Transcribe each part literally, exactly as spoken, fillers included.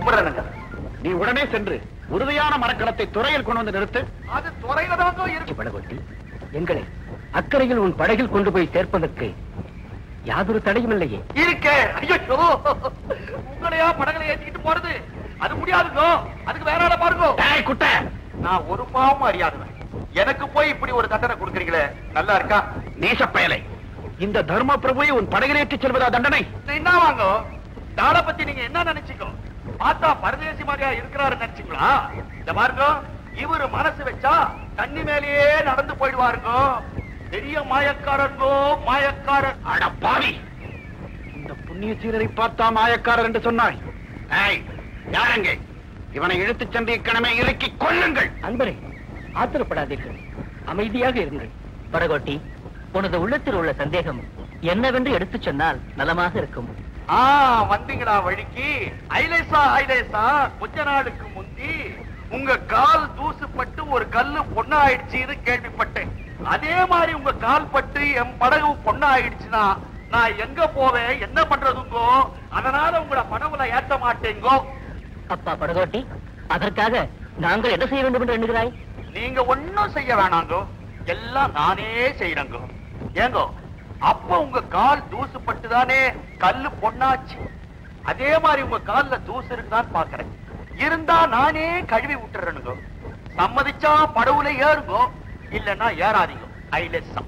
நீ உடனே சென்று உறுதியான மரக்கலத்தை துறையில் கொண்டு வந்து நிறுத்து. அது துறையில தான் இருக்கு. படகோட்டி, எங்களை அக்கறையில் உன் படகில் கொண்டு போய் சேர்ப்பதற்கு யாதொரு தடையும் இல்லையே. இருக்கே. ஐயோ, உங்களையா படகளை ஏற்றிக்கிட்டு போறது? அது முடியாதுங்க. அதுக்கு வேற ஆள பாருங்க. குட்ட, நான் ஒரு பாவமும் அறியாதுவேன். எனக்கு போய் இப்படி ஒரு தண்டனை கொடுக்குறீங்களே, நல்லா இருக்கா? நேசப்பயலை, இந்த தர்ம பிரபுவை உன் படகில் ஏற்றிச் செல்வதா தண்டனை? என்ன வாங்க, தாளை பத்தி நீங்க என்ன நினைச்சுக்கோ? பார்த்தா பரதேசி மாதிரியா இருக்கிறாரு நினைச்சுங்களா? இந்த பாருங்க, இவரு மனசு வச்சா தண்ணி மேலேயே நடந்து போயிடுவாருங்க. பெரிய மாயக்காரர்கோ, மாயக்காரர். அட பாவி, இந்த புண்ணிய சீரரை பார்த்தா மாயக்காரர் என்று சொன்னாய். யாருங்க இவனை இழுத்துச் சென்று இக்கணமே இறக்கி கொள்ளுங்கள். அன்பரே, ஆத்திரப்படாதீர்கள், அமைதியாக இருங்கள். படகோட்டி, உனது உள்ளத்தில் உள்ள சந்தேகம் என்னவென்று எடுத்துச் சொன்னால் நலமாக இருக்கும். ஆ, வந்தீங்களா வழிக்கு? ஐலேசா ஐலேசா, கொஞ்ச நாளுக்கு முந்தி உங்க கால் தூசுப்பட்டு ஒரு கல்லு பொண்ணா ஆயிடுச்சு கேள்விப்பட்டேன். அதே மாதிரி உங்க கால் பட்டு என் படகு பொண்ணா ஆயிடுச்சுன்னா நான் எங்க போவேன், என்ன பண்றதுங்கோ? அதனால உங்களை படகுல ஏற்ற மாட்டேங்கோ. அப்பா படகோட்டி, அதற்காக நாங்கள் என்ன செய்ய வேண்டும் என்று எண்ணுகிறாய்? நீங்க ஒன்னும் செய்ய வேணாங்கோ, எல்லாம் நானே செய்யறேங்கோ. ஏங்கோ, அப்ப உங்க கால் தூசு பட்டுதானே கல்லு பொண்ணாச்சு. அதே மாதிரி உங்க கால்ல தூசு இருக்குதான் பாக்குறேன். இருந்தா நானே கழுவி விட்டுறேனுங்கோ. சம்மதிச்சா படவுல ஏறுங்கோ, இல்லன்னா ஏறாதீங்க. ஐலெஸ்ஸா.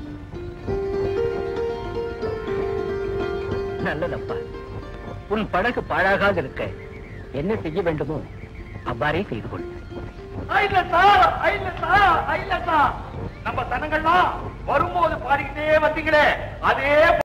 நல்லதப்பா, உன் படகு பாழாகாது இருக்க என்ன செய்ய வேண்டுமோ அவ்வாறே செய்து கொள். நம்ம தனங்கள்லாம் வரும்போது பாடிக்கிட்டே வந்தீங்களே, அதே